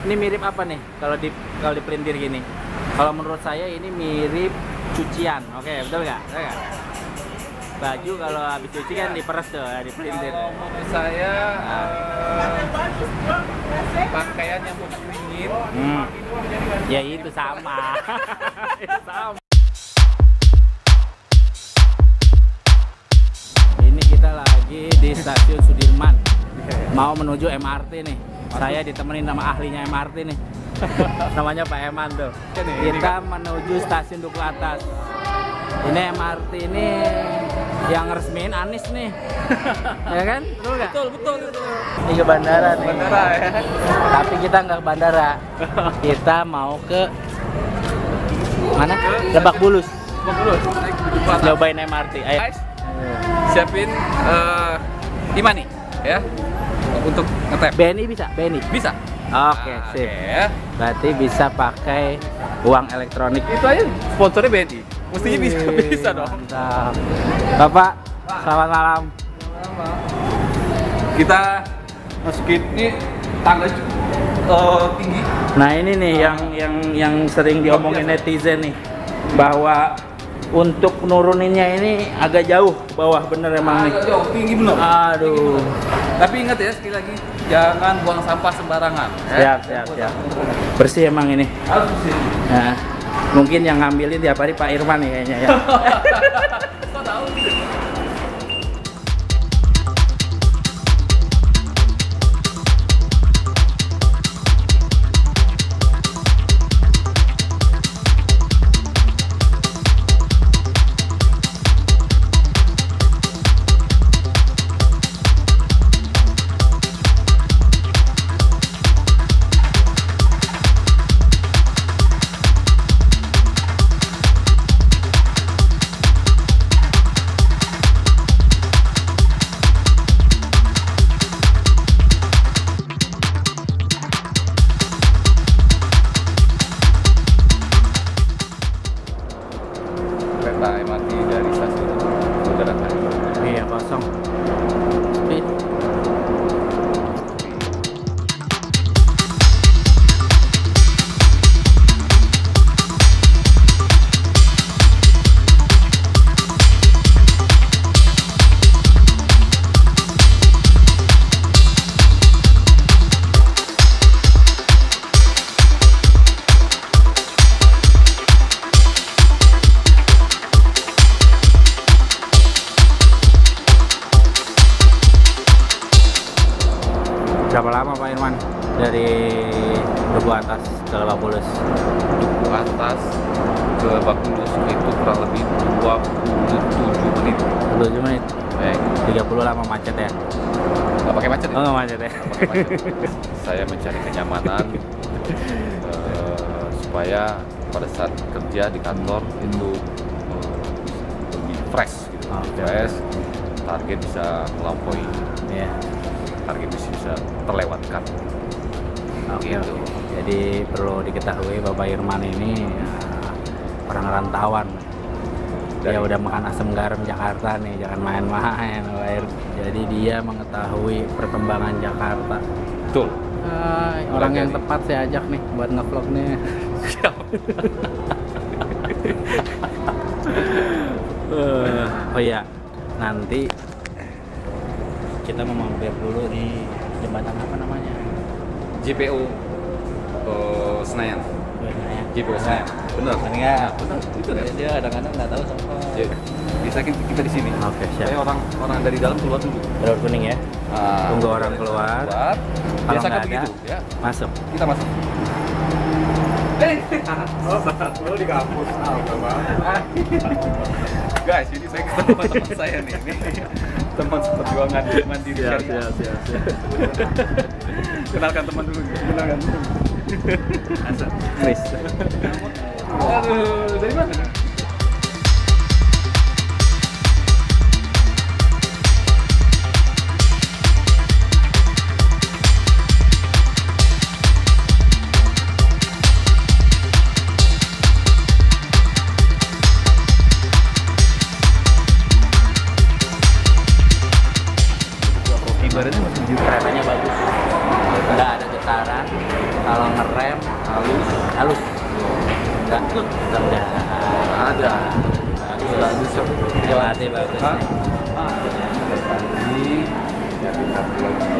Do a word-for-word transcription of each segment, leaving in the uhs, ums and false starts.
Ini mirip apa nih kalau di kalau dipelintir gini? Kalau menurut saya ini mirip cucian. Oke, betul nggak? Betul nggak? Baju kalau habis cuci kan diperes tuh, dipelintir. Kalau menurut saya nah. uh, pakaian yang mau dingin. Hmm. Ya itu sama. Sama. Ini kita lagi di stasiun Sudirman. Mau menuju M R T nih. Saya ditemenin sama ahlinya M R T nih. Namanya Pak Eman tuh. Kita menuju stasiun Duku Atas. Ini M R T ini yang resmiin Anies nih. Ya kan? Betul nggak? Betul, betul, betul. Ini ke bandara nih. Bandara ya. Tapi kita nggak ke bandara. Kita mau ke mana? Lebak Bulus. Lebak Bulus. Cobain M R T. Ayo. Guys, siapin uh, Imani ya. Untuk ngetap. B N I bisa? B N I? Bisa. Oke, Nah, sip. oke ya. Berarti bisa pakai uang elektronik. Itu aja sponsornya B N I. Mestinya bisa, Wih, bisa dong. Mantap. Bapak, selamat malam. Kita masukin ini tangga uh, tinggi. Nah ini nih yang yang yang sering diomongin netizen nih, bahwa untuk nuruninnya ini agak jauh ke bawah, bener emang nih. Agak jauh, tinggi bener. Aduh. Tapi ingat ya, sekali lagi jangan buang sampah sembarangan. Siap, siap, siap. Bersih emang ini. Harus bersih. Nah, mungkin yang ngambilin tiap hari Pak Irman nih kayaknya ya. Kok tahu? Kereta M R T dari stasiun Bundaran Hi. Iya, kosong. Speed. Berapa lama Pak Irman dari Duku Atas ke Lebak Bulus? Duku Atas ke Lebak Bulus itu kurang lebih dua puluh tujuh menit. tujuh menit. Baik. tiga puluh lama macet ya? Nggak pakai macet ya? Oh, nggak macet ya? Nggak pakai macet. Saya mencari kenyamanan uh, supaya pada saat kerja di kantor itu uh, lebih fresh gitu. Oh, Fresh, target bisa melampaui. Iya. Target bisa, bisa terlewatkan. Oke, Gitu. oke. Jadi perlu diketahui Bapak Irman ini ya, orang rantauan. Dia Dari- udah makan asam garam Jakarta nih, jangan main-main Bapak Ir- Jadi dia mengetahui perkembangan Jakarta. Betul. Ah, orang yang tepat saya ajak nih buat ngevlog nih. Eh, oh iya, nanti kita mau mampir dulu di jembatan apa namanya? J P O uh, Senayan. Sebenarnya. J P O Senayan. Benar. Enggak, Benar. Itu dia, deh. dia kadang-kadang nggak tahu sama. Ya, bisa kita kita di sini. Oke, siap. Saya orang orang dari dalam keluar dulu. Jalur kuning ya. Ah, Tunggu orang keluar. keluar. Kalau Biasakan nggak ada, begitu, ya. masuk. Kita masuk. Eh, oh, di kampus. Guys, ini saya ketemu sama teman saya nih. Ini teman seperjuangan mandiri syariah. siap, siap. Kenalkan teman dulu. Kenalkan dulu. Masuk. Chris. Aduh, dari mana? Ibaratnya masih keretanya bagus. Nggak ada getaran. Kalau ngerem halus. halus. Enggak, enggak Ada. Sudah ada siapa? M R T bagus. Hah? Ah, ini jadi kartu lagi.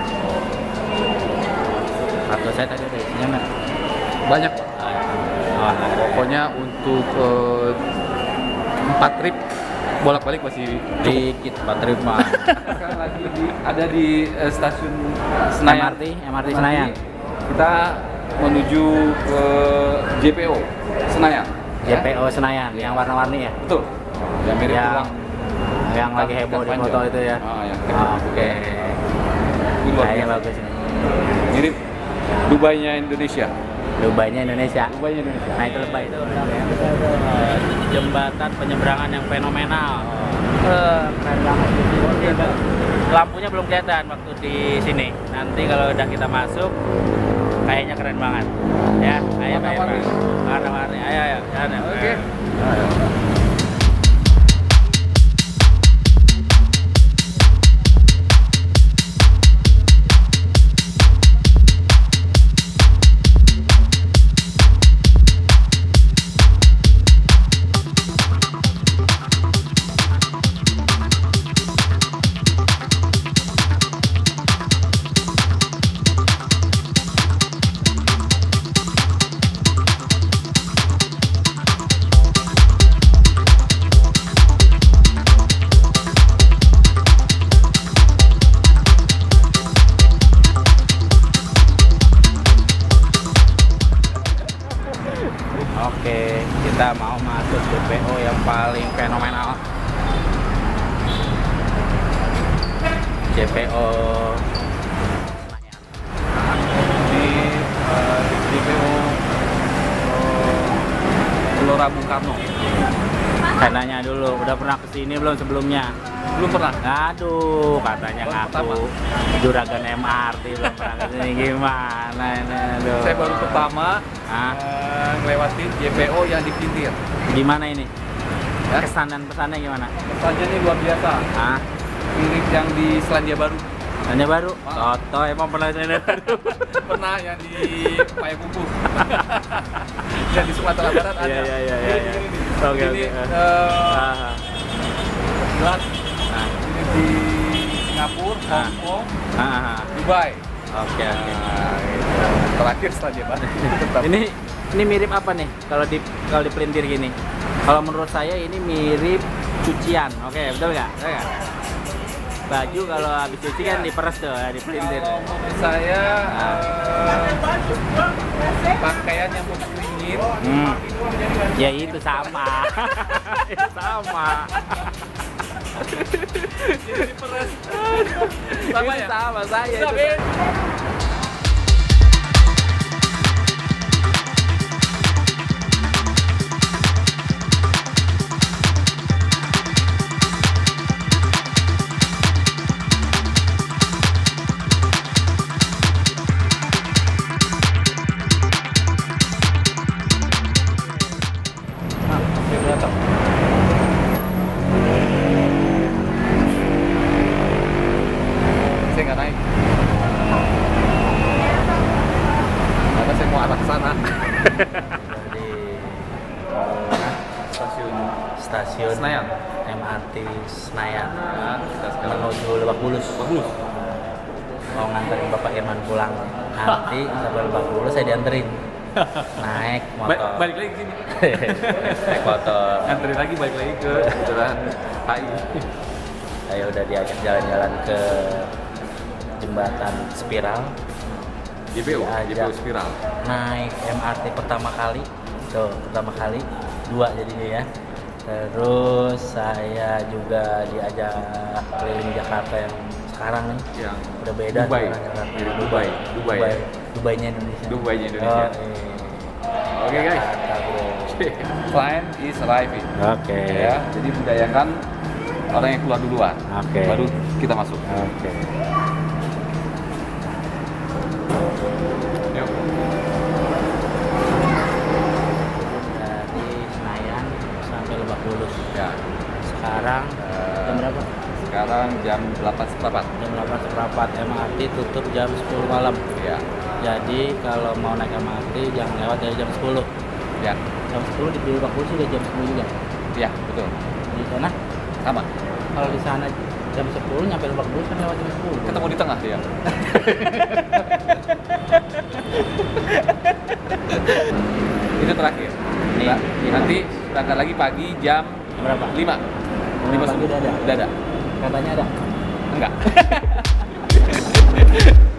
Kartu saya tadi ada isinya nggak? Banyak, Pak. Oh, ada. Pokoknya untuk eh, empat trip bolak-balik masih Dikit baterai mah. Sekarang lagi di, ada di eh, stasiun M Senayan. R T, M R T Senayan. Kita menuju ke J P O Senayan. J P O Senayan yang warna-warni ya? Betul. Yang mirip Yang tulang. yang lagi heboh di Panjang. foto itu ya. Ah, yang Oh, Oke. Ini luar Kayaknya biasa. bagus ini. Mirip Dubai-nya Indonesia. Dubainya Indonesia. Dubai-nya Indonesia. Nah itu lebay itu. Itu jembatan penyeberangan yang fenomenal. Eh, keren banget. Lampunya belum kelihatan waktu di sini. Nanti kalau udah kita masuk, kayaknya keren banget. Ya, ayo ayo. Warna-warni. Warna-warni. Ayo ayo. Jalan, Oke. Ayo. Oke, kita mau masuk J P O yang paling fenomenal. J P O Di eh, di J P O eh, Gelora Bung Karno. Saya nanya dulu, udah pernah kesini belum sebelumnya? Belum pernah. Aduh, katanya Baru ngaku juragan M R T belum pernah kesini, gimana ini? Aduh. Saya baru pertama Hah? eh, ngelewatin J P O yang di Pintir. Gimana ini? Ya. Kesan dan pesannya gimana? Pesannya ini luar biasa. Hah? Mirip yang di Selandia Baru. Tanya baru? Ah. Toto emang pernah Selandia Baru? Pernah yang di Payakumbuh. Yang di Sumatera Barat ada. Iya, iya, iya, iya, iya. Ini, ini, Oke, ini, oke. eh, Ah, jelas ah, ini di Singapura, Ah. Hong Kong, ah, ah. Dubai. Oke, oke. Nah, gitu. Terakhir Selandia Baru. Tetap. Ini ini mirip apa nih kalau di kalau dipelintir gini? Kalau menurut saya ini mirip cucian. Oke, betul nggak? Betul nggak? Baju kalau habis cuci kan diperes tuh, dipelintir. Kalau menurut saya eh, pakaian yang mau dikeringin Hmm. Ya itu sama. Itu sama. jadi diperes. Sama Itu ya? sama saya. Sama, itu. ya? Nah, oke, kelihatan. Saya nggak naik. Karena saya mau arah ke sana. Dari Stasiun stasiun Senayan. M R T Senayan Nah, kita sekarang menuju Lebak Bulus. bagus. Mau nganterin Bapak Irman pulang. Nanti sampai Lebak Bulus saya dianterin. Naik Ba- motor. balik lagi ke sini. Naik motor. Anterin lagi balik lagi ke Jalan H I. Saya udah diajak jalan-jalan ke jembatan spiral, J P O, J P O Diajak. Spiral. naik M R T pertama kali, tuh pertama kali, dua jadinya ya. Terus saya juga diajak keliling Jakarta yang sekarang nih, Yang udah beda Dubai. sekarang Jakarta. Mirip Dubai. Dubai. Dubai, Dubainya Indonesia. Dubainya Indonesia. Oh, Oke, guys. Jakarta, bro. Client is arriving. Oke. Ya, jadi budayakan orang yang keluar duluan. Oke. Baru kita masuk. Oke. Yuk. Dari Senayan sampai Lebak Bulus. Ya. Sekarang Eh, jam berapa? Sekarang jam delapan seperempat. Jam delapan seperempat. Rapat M R T tutup jam sepuluh malam. Ya. Jadi kalau mau naik M R T jangan lewat dari jam sepuluh. Ya. Jam sepuluh di Lebak Bulus sudah jam sepuluh juga. Ya, betul. Di sana Sama. kalau di sana jam sepuluh nyampe Lebak Bulus kan lewat jam sepuluh. Ketemu di tengah dia. Itu terakhir. Nih, Nah, iya. nanti berangkat lagi pagi jam Berapa? lima. lima Pagi subuh. udah ada. Udah ada. Katanya ada. Enggak.